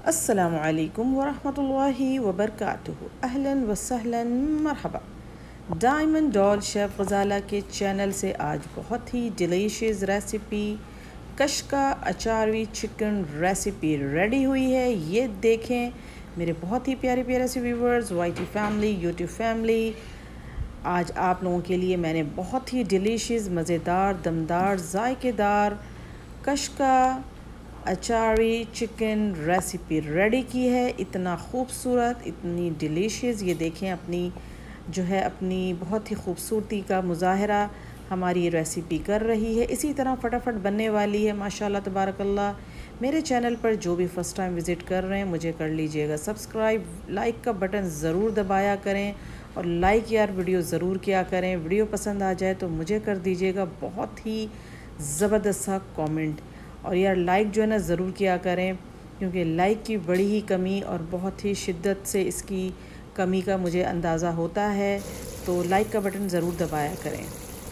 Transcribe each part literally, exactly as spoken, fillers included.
अस्सलामु अलैकुम वरहमतुल्लाहि वबरकातुहू। अहलन व सहलन मरहबा। डायमंड डॉल शेफ़ गज़ाला के चैनल से आज बहुत ही डिलीशियस रेसिपी कश्का अचारवी चिकन रेसिपी रेडी हुई है। ये देखें मेरे बहुत ही प्यारे प्यारे से viewers, YT family, YouTube family, आज आप लोगों के लिए मैंने बहुत ही डिलीशियस, मज़ेदार, दमदार, जायकेदार कश्का अचारी चिकन रेसिपी रेडी की है। इतना खूबसूरत, इतनी डिलीशियस, ये देखें अपनी जो है अपनी बहुत ही खूबसूरती का मुज़ाहरा हमारी ये रेसिपी कर रही है। इसी तरह फटाफट बनने वाली है माशाल्लाह तबारकल्लाह। मेरे चैनल पर जो भी फ़र्स्ट टाइम विज़िट कर रहे हैं मुझे कर लीजिएगा सब्सक्राइब, लाइक का बटन ज़रूर दबाया करें और लाइक यार वीडियो ज़रूर किया करें। वीडियो पसंद आ जाए तो मुझे कर दीजिएगा बहुत ही ज़बरदस्त सा कमेंट, और यार लाइक जो है ना ज़रूर किया करें, क्योंकि लाइक की बड़ी ही कमी और बहुत ही शिद्दत से इसकी कमी का मुझे अंदाज़ा होता है, तो लाइक का बटन ज़रूर दबाया करें।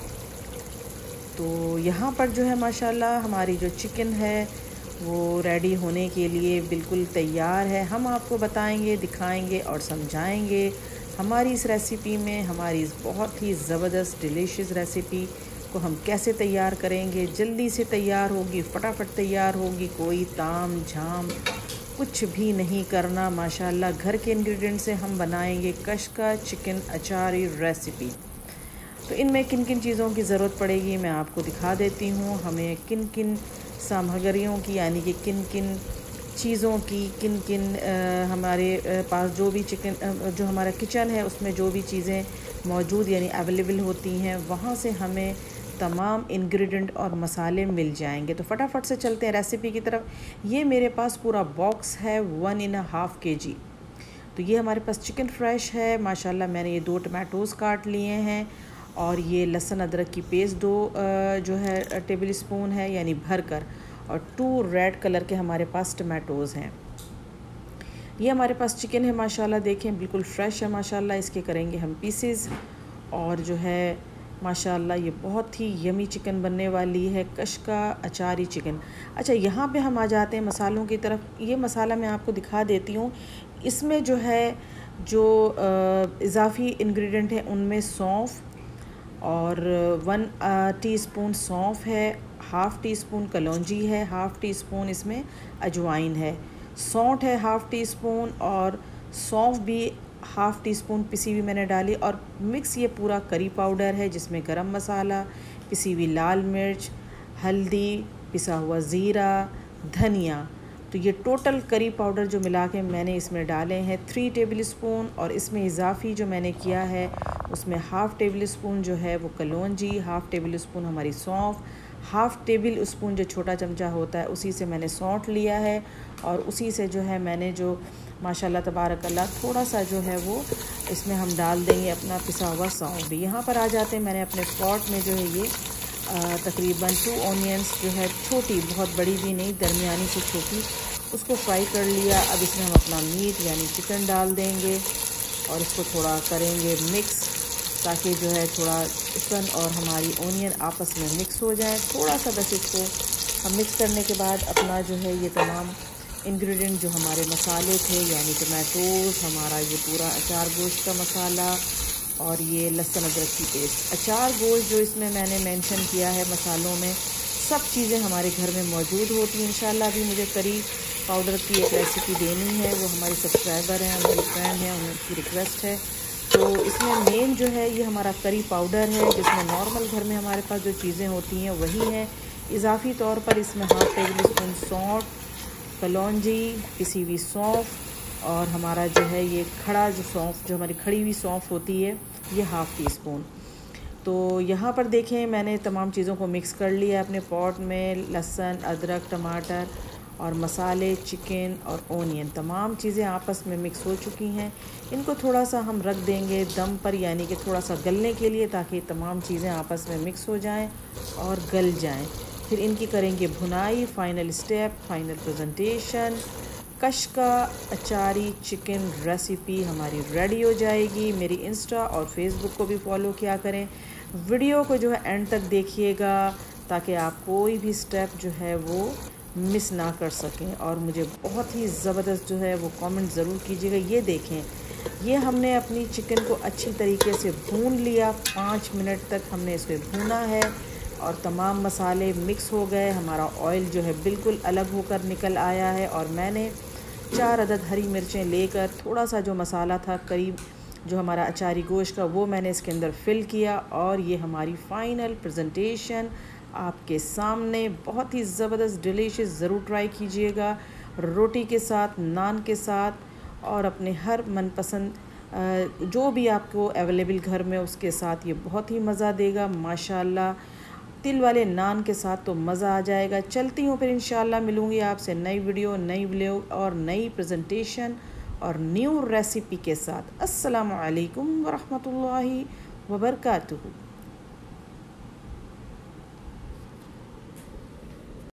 तो यहाँ पर जो है माशाल्लाह हमारी जो चिकन है वो रेडी होने के लिए बिल्कुल तैयार है। हम आपको बताएंगे, दिखाएंगे और समझाएंगे हमारी इस रेसिपी में, हमारी इस बहुत ही ज़बरदस्त डिलीशियस रेसिपी को हम कैसे तैयार करेंगे। जल्दी से तैयार होगी, फटाफट तैयार होगी, कोई ताम झाम कुछ भी नहीं करना। माशाल्लाह घर के इंग्रेडिएंट से हम बनाएंगे कश्का चिकन अचारी रेसिपी। तो इनमें किन किन चीज़ों की ज़रूरत पड़ेगी मैं आपको दिखा देती हूँ। हमें किन किन सामग्रियों की, यानी कि किन किन चीज़ों की, किन किन आ, हमारे पास जो भी चिकन आ, जो हमारा किचन है उसमें जो भी चीज़ें मौजूद यानी अवेलेबल होती हैं, वहाँ से हमें तमाम इंग्रेडिएंट और मसाले मिल जाएंगे। तो फटाफट से चलते हैं रेसिपी की तरफ। ये मेरे पास पूरा बॉक्स है वन इन हाफ़ के जी। तो ये हमारे पास चिकन फ्रेश है माशाल्लाह। मैंने ये दो टमाटोज़ काट लिए हैं और ये लहसुन अदरक की पेस्ट दो जो है टेबल स्पून है यानी भर कर, और टू रेड कलर के हमारे पास टमाटोज़ हैं। ये हमारे पास चिकन है माशाल्लाह, देखें बिल्कुल फ्रेश है माशाल्लाह। इसके करेंगे हम पीसेस, और जो है माशाल्लाह ये बहुत ही यमी चिकन बनने वाली है कश्का अचारी चिकन। अच्छा, यहाँ पे हम आ जाते हैं मसालों की तरफ। ये मसाला मैं आपको दिखा देती हूँ। इसमें जो है जो इजाफ़ी इंग्रेडिएंट है उनमें सौंफ और वन टीस्पून सौंफ है, हाफ़ टी स्पून कलौंजी है, हाफ़ टी स्पून इसमें अजवाइन है, सौंठ है हाफ़ टी स्पून, और सौंफ भी हाफ़ टी स्पून पिसी हुई मैंने डाली। और मिक्स ये पूरा करी पाउडर है जिसमें गरम मसाला, पिसी हुई लाल मिर्च, हल्दी, पिसा हुआ ज़ीरा, धनिया। तो ये टोटल करी पाउडर जो मिला के मैंने इसमें डाले हैं थ्री टेबल स्पून, और इसमें इजाफ़ी जो मैंने किया है उसमें हाफ़ टेबल स्पून जो है वो कलौंजी, हाफ़ टेबल स्पून हमारी सौंफ, हाफ़ टेबल स्पून जो छोटा चमचा होता है उसी से मैंने सौंठ लिया है, और उसी से जो है मैंने जो माशाल्लाह तबारकल्लाह थोड़ा सा जो है वो इसमें हम डाल देंगे अपना पिसा हुआ सौंफ भी। यहाँ पर आ जाते हैं, मैंने अपने पॉट में जो है ये आ, तकरीबन टू ऑनियंस जो है छोटी, बहुत बड़ी भी नहीं, दरमियानी से छोटी, उसको फ्राई कर लिया। अब इसमें हम अपना मीट यानी चिकन डाल देंगे और इसको थोड़ा करेंगे मिक्स, ताकि जो है थोड़ा चिकन और हमारी ऑनियन आपस में मिक्स हो जाए। थोड़ा सा बस इसको हम मिक्स करने के बाद अपना जो है ये तमाम इंग्रेडिएंट जो हमारे मसाले थे यानी टमाटोज़, हमारा ये पूरा अचार गोश्त का मसाला और ये लहसुन अदरक की पेस्ट, अचार गोश्त जो इसमें मैंने मेंशन किया है मसालों में, सब चीज़ें हमारे घर में मौजूद होती हैं। इंशाल्लाह अभी मुझे करी पाउडर की एक रेसिपी देनी है, वो हमारी सब्सक्राइबर हैं, हमारी फ्रेंड हैं, उनकी रिक्वेस्ट है। तो इसमें मेन जो है ये हमारा करी पाउडर है, जिसमें नॉर्मल घर में हमारे पास जो चीज़ें होती हैं वही हैं। इजाफ़ी तौर पर इसमें हाफ़ टेबल स्पून सौंठ, कलौंजी, पिसी हुई सौंफ, और हमारा जो है ये खड़ा जो सौंफ, जो हमारी खड़ी हुई सौंफ होती है, ये हाफ़ टी स्पून। तो यहाँ पर देखें मैंने तमाम चीज़ों को मिक्स कर लिया अपने पॉट में। लहसुन, अदरक, टमाटर और मसाले, चिकन और ओनियन, तमाम चीज़ें आपस में मिक्स हो चुकी हैं। इनको थोड़ा सा हम रख देंगे दम पर, यानी कि थोड़ा सा गलने के लिए, ताकि तमाम चीज़ें आपस में मिक्स हो जाएं और गल जाएं। फिर इनकी करेंगे भुनाई। फ़ाइनल स्टेप, फ़ाइनल प्रेजेंटेशन, कश्का अचारी चिकन रेसिपी हमारी रेडी हो जाएगी। मेरी इंस्टा और फेसबुक को भी फॉलो किया करें। वीडियो को जो है एंड तक देखिएगा, ताकि आप कोई भी स्टेप जो है वो मिस ना कर सकें और मुझे बहुत ही ज़बरदस्त जो है वो कमेंट ज़रूर कीजिएगा। ये देखें, ये हमने अपनी चिकन को अच्छी तरीके से भून लिया, पाँच मिनट तक हमने इसे भूना है और तमाम मसाले मिक्स हो गए। हमारा ऑयल जो है बिल्कुल अलग होकर निकल आया है और मैंने चार अदद हरी मिर्चें लेकर थोड़ा सा जो मसाला था करीब जो हमारा अचारी गोश्त का वो मैंने इसके अंदर फ़िल किया और ये हमारी फ़ाइनल प्रेजेंटेशन आपके सामने। बहुत ही ज़बरदस्त डिलीशियस, ज़रूर ट्राई कीजिएगा रोटी के साथ, नान के साथ और अपने हर मनपसंद जो भी आपको अवेलेबल घर में उसके साथ ये बहुत ही मज़ा देगा। माशाल्लाह तिल वाले नान के साथ तो मज़ा आ जाएगा। चलती हूँ फिर इंशाल्लाह मिलूँगी आपसे नई वीडियो, नई व्लॉग और नई प्रेजेंटेशन और न्यू रेसिपी के साथ। अस्सलामु अलैकुम वरहमतुल्लाहि वबरकातुहू।